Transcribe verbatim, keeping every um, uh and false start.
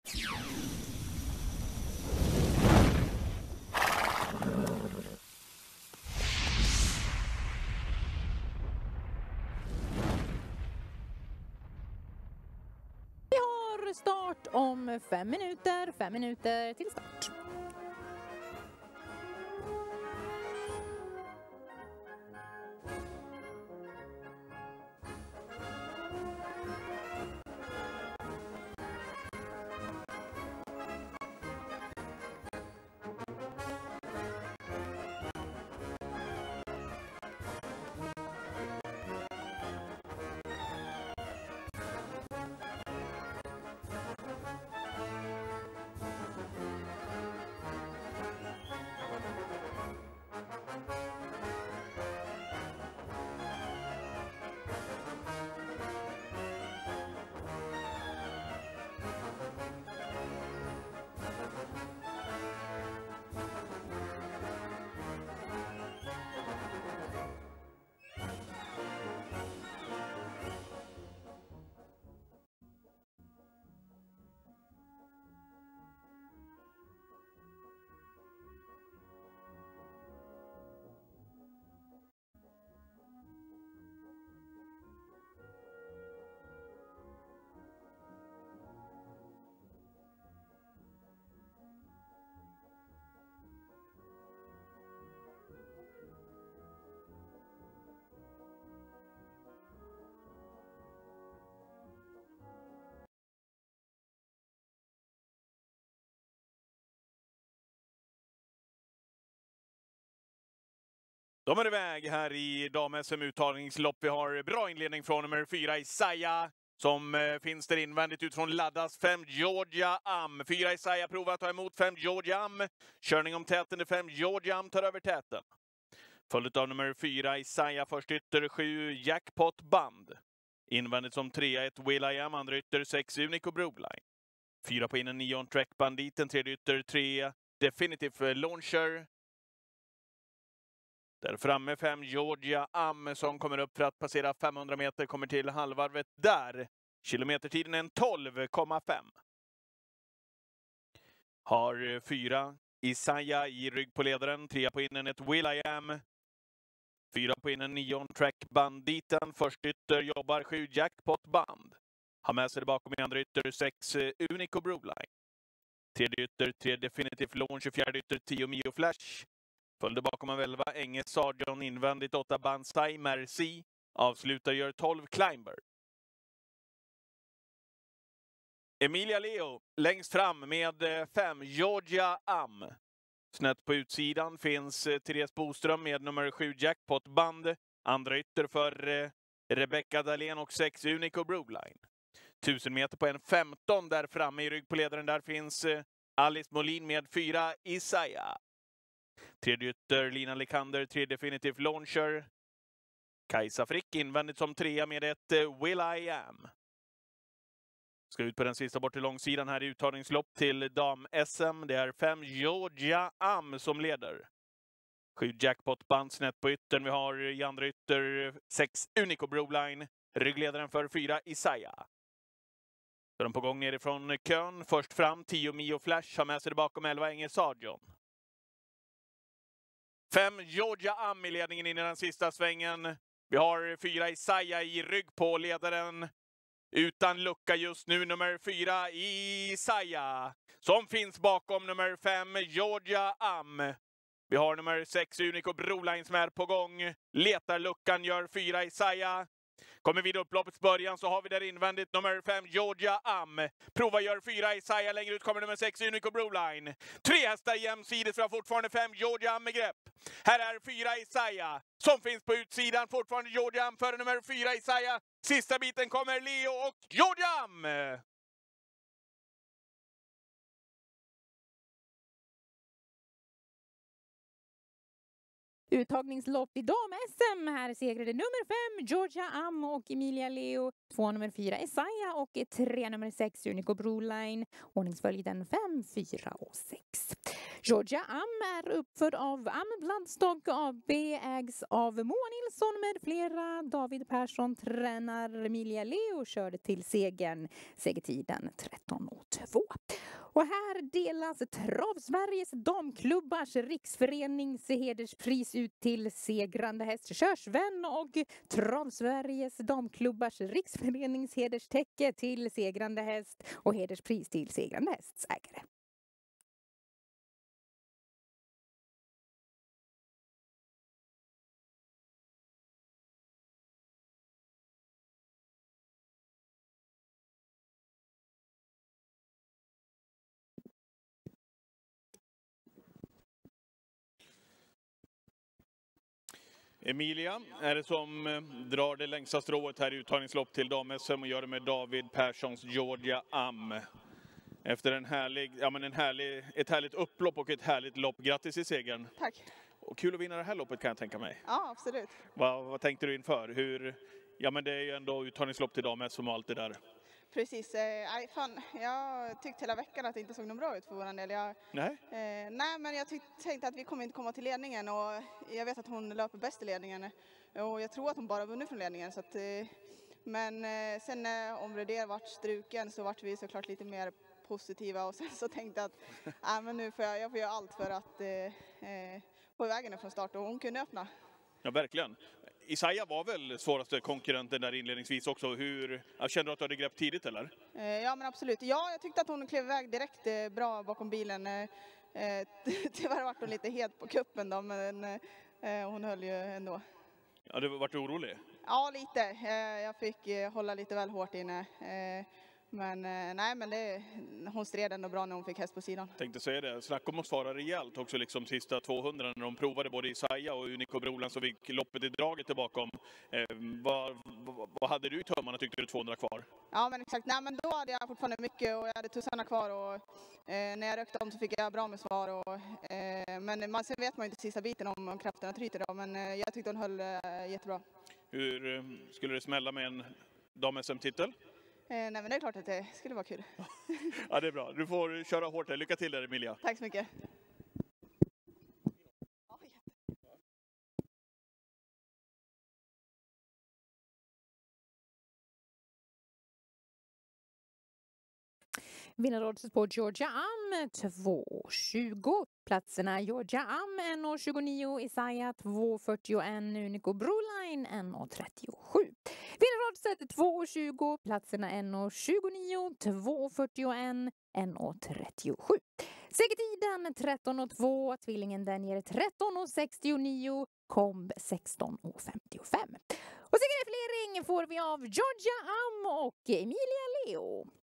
Vi har start om fem minuter, fem minuter till start. De är iväg här i dam-S M-uttagningslopp. Vi har bra inledning från nummer fyra Isaiah som eh, finns där invändigt utifrån laddas fem Georgia Am. Fyra Isaiah provar att ta emot fem Georgia Am. Körning om täten, fem Georgia Am tar över täten. Följt av nummer fyra Isaiah, först ytter sju Jackpot Band. Invändigt som trea ett Will I Am, andra ytter sex Unico Broline. Fyra på innen nio Track Banditen, tredje ytter tre Definitive Launcher. Där framme fem Georgia Am som kommer upp för att passera femhundra meter, kommer till halvvarvet där. Kilometertiden är en tolv komma fem. Har fyra Isaiah i rygg på ledaren, trea på innen ett Will I Am. Fyra på innen nio Track Banditen, först ytter jobbar sju Jackpot Band. Har med sig bakom i andra ytter sex Unico Broline. Tredje ytter tre Definitive Launch, fjärde ytter tio Mio Flash. Följde bakom av elva Enge Sargon, invändigt åtta Bansai Merci. Avslutar gör tolv Climber. Emilia Leo längst fram med fem Georgia Am. Snett på utsidan finns Therese Boström med nummer sju Jackpot Band. Andra ytter för Rebecca Dahlén och sex Unico Broline. tusen meter på en femton där framme i rygg på ledaren. Där finns Alice Molin med fyra Isaiah. Tredje ytter Lina Likander, tre Definitive Launcher. Kajsa Frick invändigt som trea med ett Will I Am. Ska ut på den sista bort till långsidan här i uttagningslopp till dam-S M. Det är fem Georgia Am som leder. Sju Jackpot Band snett på yttern. Vi har i andra ytter sex Unico Broline. Ryggledaren för fyra Isaiah. Så de på gång nerifrån kön. Först fram tio Mio Flash har med sig bakom elva Enge Sargon. Fem Georgia Am i ledningen in i den sista svängen. Vi har fyra Isaiah i rygg på ledaren. Utan lucka just nu nummer fyra Isaiah. Som finns bakom nummer fem Georgia Am. Vi har nummer sex Unico Broline som är på gång. Letar luckan, gör fyra Isaiah. Kommer vid upploppets början så har vi där invändigt nummer fem Georgia Am. Prova gör fyra Isaiah, längre ut kommer nummer sex Unico Broline. Tre hästar jämsides, vi har fortfarande fem Georgia Am med grepp. Här är fyra Isaiah som finns på utsidan, fortfarande Georgia Am före nummer fyra Isaiah. Sista biten kommer Leo och Georgia Am. Uttagningslopp i dam-S M. Här segrade nummer fem Georgia Am och Emilia Leo. Två nummer fyra Isaiah och tre nummer sex Unico Broline. Ordningsföljden fem, fyra och sex. Georgia Am är uppförd av Am Bloodstock A B, ägs av Moa Nilsson med flera. David Persson tränar. Emilia Leo körde till segern. Segertiden tretton och två. Och här delas Trav-Sveriges damklubbars riksförenings hederspris ut till segrande häst Körsvän och Trav-Sveriges damklubbars riksförenings hederstäcke till segrande häst och hederspris till segrande hästsägare. Emilia är det som drar det längsta strået här i uttagningslopp till dam-S M och gör det med David Perssons Georgia Am. Efter en härlig, ja men en härlig, ett härligt upplopp och ett härligt lopp. Grattis i segern. Tack. Och kul att vinna det här loppet kan jag tänka mig. Ja, absolut. Vad, vad tänkte du inför? Hur, ja men det är ju ändå uttagningslopp till dam-S M och allt det där. Precis. Eh, aj, fan, jag tyckte hela veckan att det inte såg något bra ut för vår del. Jag, Nej? Eh, nej, men jag tyck, tänkte att vi kommer inte komma till ledningen och jag vet att hon löper bäst i ledningen. Och jag tror att hon bara vunnit från ledningen. Så att, eh, men eh, sen när eh, Omreder vart struken så vart vi såklart lite mer positiva och sen så tänkte jag att äh, men nu får jag, jag får göra allt för att eh, eh, få iväg henne från start och hon kunde öppna. Ja, verkligen. Isaiah var väl svåraste konkurrenten där inledningsvis också. Hur, jag kände du att du hade grepp tidigt eller? Eh, ja men absolut. Ja, jag tyckte att hon klev iväg direkt eh, bra bakom bilen. Eh, eh, tyvärr var hon lite het på kuppen då, men eh, hon höll ju ändå. Ja, du vart orolig? Ja, lite. Eh, jag fick eh, hålla lite väl hårt inne. Eh, Men eh, nej, men det, hon stred ändå bra när hon fick häst på sidan. Tänkte säga det. Snacka om att svara rejält också liksom sista tvåhundra när de provade både Isaiah och Unico Broland så fick loppet i draget tillbaka. Eh, vad, vad, vad hade du i tömmarna tyckte du tvåhundra kvar? Ja men exakt. Nej, men då hade jag fortfarande mycket och jag hade tussarna kvar och eh, när jag rökte om så fick jag bra med svar. Och, eh, men man, sen vet man inte sista biten om, om krafterna tryter då, men eh, jag tyckte hon höll eh, jättebra. Hur eh, skulle det smälla med en dam-S M-titel? Eh, nej men det är klart att det skulle vara kul. Ja, det är bra. Du får köra hårt här. Lycka till där, Emilia. Tack så mycket. Vinnaroddset på Georgia Am två tjugo. Platserna Georgia Am en tjugonio, Isaiah två fyrtioen, Unico Broline en trettiosju. Vinnaroddset två tjugo. Platserna en tjugonio, två fyrtioen, en trettiosju. Segertiden tretton två. Tvillingen den ger tretton sextionio. Komb sexton femtiofem. Och segerefilering får vi av Georgia Am och Emilia Leo.